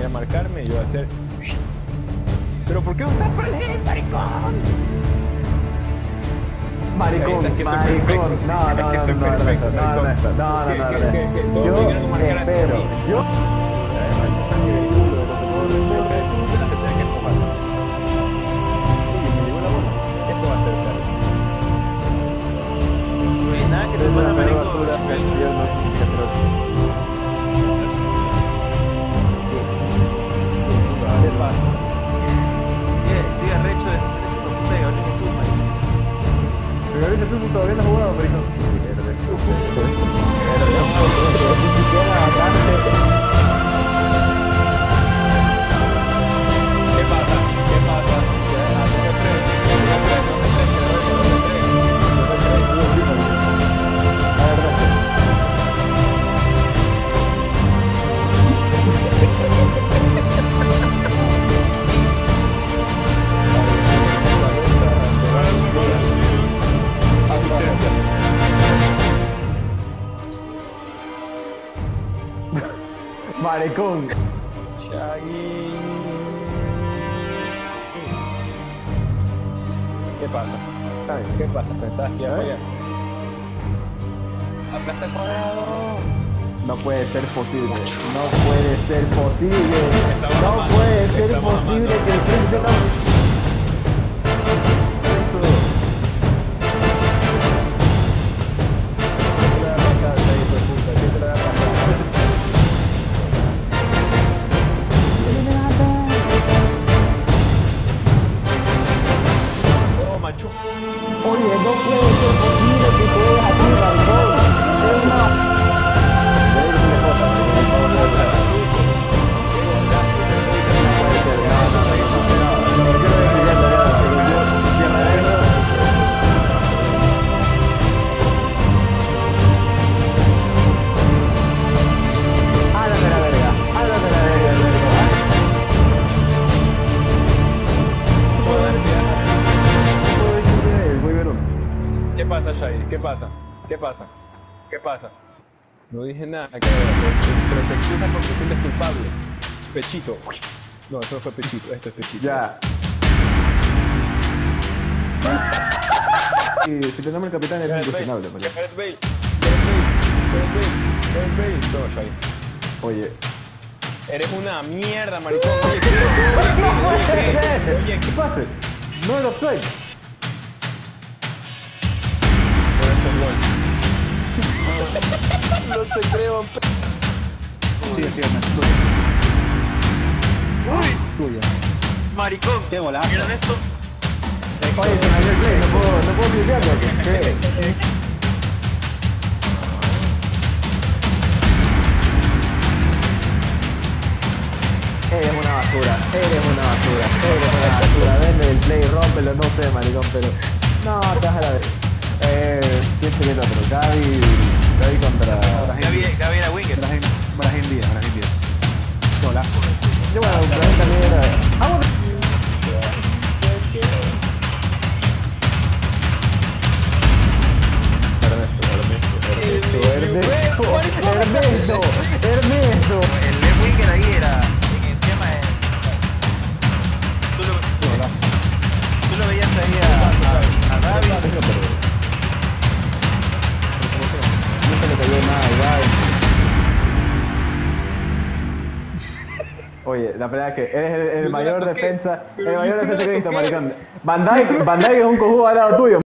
a marcarme y yo voy a hacer... ¿Pero por qué no estás presente, maricón? Maricón. No, yo espero. Esto va a ser serio. No hay nada que te pueda maricón. ¿Qué pasa? Estoy arrecho de tener ese puta de Gabriel Jesús, maricón. Pero ahorita tú todavía no has jugado, maricón. ¿Qué pasa? ¿Qué pasa? Asistencia. Maricón. Shaggy. ¿Qué pasa? ¿Qué pasa? ¿Pensabas que iba a fallar? Aplasta el cuadrado. No puede ser posible. No puede ser posible. No puede ser posible que el príncipe no... Oye, no puede ser posible que te dejes aquí, maricón. Es una... ¿Qué pasa, Shair? ¿Qué pasa? ¿Qué pasa? ¿Qué pasa? No dije nada, pero te excusas porque te sientes culpable. Pechito. No, eso no fue Pechito, esto es Pechito. Ya. Y si tenemos el capitán es incuestionable, pues. Gareth Bale. No, Shair. Oye. Eres una mierda, maricón. Oye, ¿Qué pasa? No lo soy. No te creo. Sigue, Uy, tuya. maricón. Qué golazo. ¿Vieron esto? Oye, se me dio el play, no puedo cliquearlo. ¿Qué? Eres una basura. Vende el play, rómpelo, no sé, maricón, pero... No, te vas a la vez. ¿Quién sería el otro? Gaby contra... Gaby era winger. Brahim Díaz. Golazo. Yo bueno, Brahim también era... ¡Ah, bueno! Ernesto. El de winger ahí era en el esquema de... Tú lo veías ahí a Gaby. Nunca le cayó nada a Gaby. Oye, la verdad es que eres el mayor defensa que he visto, maricón. Van Dijk es un cojudo al lado tuyo.